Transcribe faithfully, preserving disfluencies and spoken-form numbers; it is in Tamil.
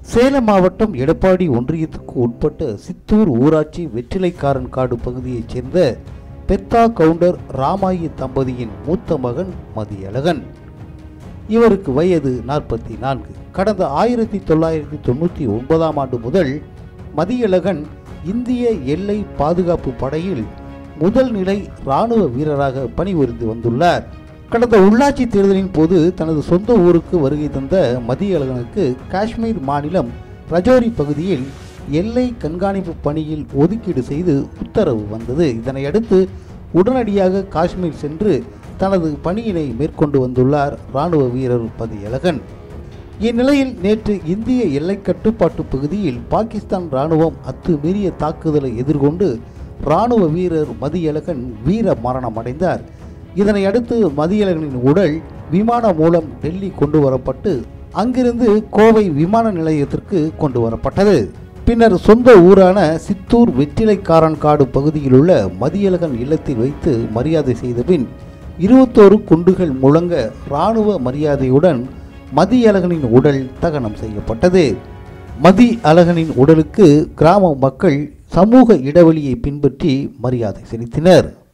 சேலம் மாவட்டம் எடப்பாடி ஒன்றியத்துக்கு உட்பட்ட சித்தூர் ஊராட்சி வெற்றிலைக்காரன்காடு பகுதியைச் சேர்ந்த பெத்தா கவுண்டர் ராமாயி தம்பதியின் மூத்த மகன் மதியழகன். இவருக்கு வயது நாற்பத்தி நான்கு. கடந்த ஆயிரத்தி தொள்ளாயிரத்தி தொண்ணூற்றி ஒன்பதாம் ஆண்டு முதல் மதியழகன் இந்திய எல்லை பாதுகாப்பு படையில் முதல் நிலை இராணுவ வீரராக பணிபுரிந்து வந்துள்ளார். கடந்த உள்ளாட்சி தேர்தலின் போது தனது சொந்த ஊருக்கு வருகை தந்த மதியழகனுக்கு காஷ்மீர் மாநிலம் ரஜோரி பகுதியில் எல்லை கண்காணிப்பு பணியில் ஒதுக்கீடு செய்து உத்தரவு வந்தது. இதனையடுத்து உடனடியாக காஷ்மீர் சென்று தனது பணியினை மேற்கொண்டு வந்துள்ளார் இராணுவ வீரர் மதியழகன். இந்நிலையில் நேற்று இந்திய எல்லை கட்டுப்பாட்டு பகுதியில் பாகிஸ்தான் இராணுவம் அத்துமீறிய தாக்குதலை எதிர்கொண்டு இராணுவ வீரர் மதியழகன் வீர மரணம் அடைந்தார். இதனை அடுத்து மதியழகனின் உடல் விமானம் மூலம் டெல்லி கொண்டு வரப்பட்டு அங்கிருந்து கோவை விமான நிலையத்திற்கு கொண்டு வரப்பட்டது. பின்னர் சொந்த ஊரான சித்தூர் வெற்றிலைக்காரன்காடு பகுதியில் உள்ள மதியழகன் இல்லத்தில் வைத்து மரியாதை செய்த பின் இருபத்தோரு குண்டுகள் முழங்க இராணுவ மரியாதையுடன் மதியழகனின் உடல் தகனம் செய்யப்பட்டது. மதியழகனின் உடலுக்கு கிராம மக்கள் சமூக இடைவெளியை பின்பற்றி மரியாதை செலுத்தினர்.